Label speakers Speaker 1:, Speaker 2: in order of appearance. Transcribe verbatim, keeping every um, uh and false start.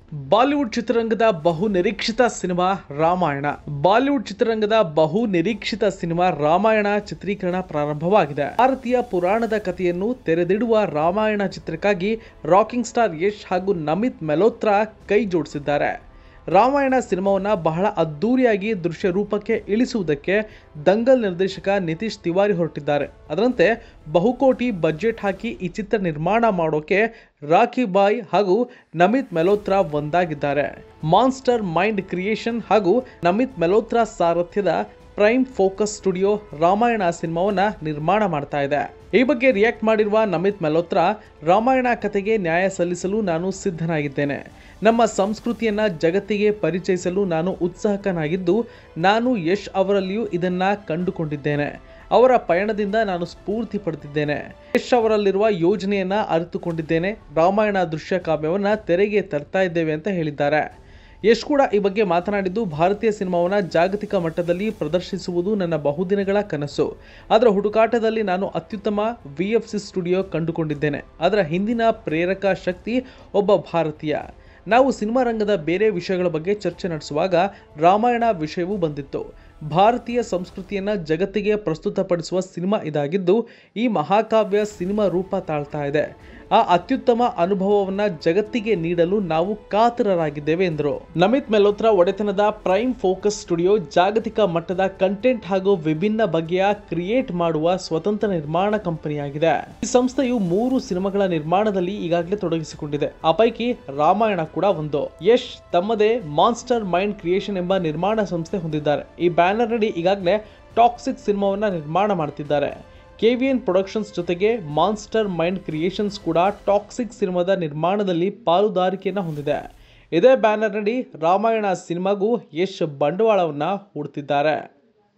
Speaker 1: Bollywood ಚಿತ್ರರಂಗದ ಬಹು ನಿರೀಕ್ಷಿತ ಸಿನಿಮಾ ರಾಮಾಯಣ. ಬಾಲಿವುಡ್ ಚಿತ್ರರಂಗದ ಬಹು ನಿರೀಕ್ಷಿತ ಸಿನಿಮಾ ರಾಮಾಯಣ ಚಿತ್ರೀಕರಣ ಪ್ರಾರಂಭವಾಗಿದೆ. ಭಾರತೀಯ ಪುರಾಣದ ಕಥೆಯನ್ನು ತೆರೆದಿಡುವ ರಾಮಾಯಣ ಚಿತ್ರಕ್ಕಾಗಿ ರಾಕಿಂಗ್ ಸ್ಟಾರ್ ಯಶ್ ಹಾಗೂ ನಮಿತ್ ಮೆಲೋತ್ರಾ ಕೈ ಜೋಡಿಸಿದ್ದಾರೆ. ರಾಮಾಯಣ ಸಿನಿಮಾವನ್ನ ಬಹಳ ಅದ್ದೂರಿಯಾಗಿ ದೃಶ್ಯ ರೂಪಕ್ಕೆ ಇಳಿಸುವುದಕ್ಕೆ ದಂಗಲ್ ನಿರ್ದೇಶಕ ನಿತೀಶ್ ತಿವಾರಿ ಹೊರಟಿದ್ದಾರೆ. ಅದರಂತೆ ಬಹುಕೋಟಿ ಬಜೆಟ್ ಹಾಕಿ ಈ ಚಿತ್ರ ನಿರ್ಮಾಣ ಮಾಡೋಕೆ ರಾಖಿ ಬಾಯ್ ಹಾಗೂ ನಮಿತ್ ಮೆಲೋತ್ರಾ ಒಂದಾಗಿದ್ದಾರೆ. ಮಾನ್ಸ್ಟರ್ ಮೈಂಡ್ ಕ್ರಿಯೇಷನ್ ಹಾಗೂ ನಮಿತ್ ಮೆಲೋತ್ರಾ ಸಾರಥ್ಯದ ಪ್ರೈಮ್ ಫೋಕಸ್ ಸ್ಟುಡಿಯೋ ರಾಮಾಯಣ ಸಿನಿಮಾವನ್ನ ನಿರ್ಮಾಣ ಮಾಡ್ತಾ ಇದೆ. ಈ ಬಗ್ಗೆ ರಿಯಾಕ್ಟ್ ಮಾಡಿರುವ ನಮಿತ್ ಮೆಲೋತ್ರಾ, ರಾಮಾಯಣ ಕಥೆಗೆ ನ್ಯಾಯ ಸಲ್ಲಿಸಲು ನಾನು ಸಿದ್ಧನಾಗಿದ್ದೇನೆ. ನಮ್ಮ ಸಂಸ್ಕೃತಿಯನ್ನ ಜಗತ್ತಿಗೆ ಪರಿಚಯಿಸಲು ನಾನು ಉತ್ಸಾಹಕನಾಗಿದ್ದು, ನಾನು ಯಶ್ ಅವರಲ್ಲಿಯೂ ಇದನ್ನ ಕಂಡುಕೊಂಡಿದ್ದೇನೆ. ಅವರ ಪಯಣದಿಂದ ನಾನು ಸ್ಫೂರ್ತಿ ಪಡೆದಿದ್ದೇನೆ. ಯಶ್ ಅವರಲ್ಲಿರುವ ಯೋಜನೆಯನ್ನ ಅರಿತುಕೊಂಡಿದ್ದೇನೆ. ರಾಮಾಯಣ ದೃಶ್ಯ ಕಾವ್ಯವನ್ನ ತೆರೆಗೆ ತರ್ತಾ ಇದ್ದೇವೆ ಅಂತ ಹೇಳಿದ್ದಾರೆ. ಯಶ್ ಕೂಡ ಈ ಬಗ್ಗೆ ಮಾತನಾಡಿದ್ದು, ಭಾರತೀಯ ಸಿನಿಮಾವನ್ನ ಜಾಗತಿಕ ಮಟ್ಟದಲ್ಲಿ ಪ್ರದರ್ಶಿಸುವುದು ನನ್ನ ಬಹುದಿನಗಳ ಕನಸು. ಅದರ ಹುಡುಕಾಟದಲ್ಲಿ ನಾನು ಅತ್ಯುತ್ತಮ ವಿ ಎಫ್ ಸಿ ಸ್ಟುಡಿಯೋ ಕಂಡುಕೊಂಡಿದ್ದೇನೆ. ಅದರ ಹಿಂದಿನ ಪ್ರೇರಕ ಶಕ್ತಿ ಒಬ್ಬ ಭಾರತೀಯ. ನಾವು ಸಿನಿಮಾ ರಂಗದ ಬೇರೆ ವಿಷಯಗಳ ಬಗ್ಗೆ ಚರ್ಚೆ ನಡೆಸುವಾಗ ರಾಮಾಯಣ ವಿಷಯವೂ ಬಂದಿತ್ತು. ಭಾರತೀಯ ಸಂಸ್ಕೃತಿಯನ್ನ ಜಗತ್ತಿಗೆ ಪ್ರಸ್ತುತಪಡಿಸುವ ಸಿನಿಮಾ ಇದಾಗಿದ್ದು, ಈ ಮಹಾಕಾವ್ಯ ಸಿನಿಮಾ ರೂಪ ತಾಳ್ತಾ ಇದೆ. ಆ ಅತ್ಯುತ್ತಮ ಅನುಭವವನ್ನ ಜಗತ್ತಿಗೆ ನೀಡಲು ನಾವು ಕಾತರರಾಗಿದ್ದೇವೆ ಎಂದರು. ನಮಿತ್ ಮೆಲೋತ್ರಾ ಒಡೆತನದ ಪ್ರೈಮ್ ಫೋಕಸ್ ಸ್ಟುಡಿಯೋ ಜಾಗತಿಕ ಮಟ್ಟದ ಕಂಟೆಂಟ್ ಹಾಗೂ ವಿಭಿನ್ನ ಬಗೆಯ ಕ್ರಿಯೇಟ್ ಮಾಡುವ ಸ್ವತಂತ್ರ ನಿರ್ಮಾಣ ಕಂಪನಿಯಾಗಿದೆ. ಈ ಸಂಸ್ಥೆಯು ಮೂರು ಸಿನಿಮಾಗಳ ನಿರ್ಮಾಣದಲ್ಲಿ ಈಗಾಗಲೇ ತೊಡಗಿಸಿಕೊಂಡಿದೆ. ಆ ಪೈಕಿ ರಾಮಾಯಣ ಕೂಡ ಒಂದು. ಯಶ್ ತಮ್ಮದೇ ಮಾನ್ಸ್ಟರ್ ಮೈಂಡ್ ಕ್ರಿಯೇಷನ್ ಎಂಬ ನಿರ್ಮಾಣ ಸಂಸ್ಥೆ ಹೊಂದಿದ್ದಾರೆ. ಈ ಬ್ಯಾನರ್ ನಡಿ ಈಗಾಗಲೇ ಟಾಕ್ಸಿಕ್ ಸಿನಿಮಾವನ್ನ ನಿರ್ಮಾಣ ಮಾಡ್ತಿದ್ದಾರೆ. ಕೆ ವಿ ಎನ್ ಪ್ರೊಡಕ್ಷನ್ಸ್ ಜೊತೆಗೆ ಮಾನ್ಸ್ಟರ್ ಮೈಂಡ್ ಕ್ರಿಯೇಷನ್ಸ್ ಕೂಡ ಟಾಕ್ಸಿಕ್ ಸಿನಿಮಾದ ನಿರ್ಮಾಣದಲ್ಲಿ ಪಾಲುದಾರಿಕೆಯನ್ನು ಹೊಂದಿದೆ. ಇದೇ ಬ್ಯಾನರ್ ನಡಿ ರಾಮಾಯಣ ಸಿನಿಮಾಗೂ ಯಶ್ ಬಂಡವಾಳವನ್ನ ಹೂಡ್ತಿದ್ದಾರೆ.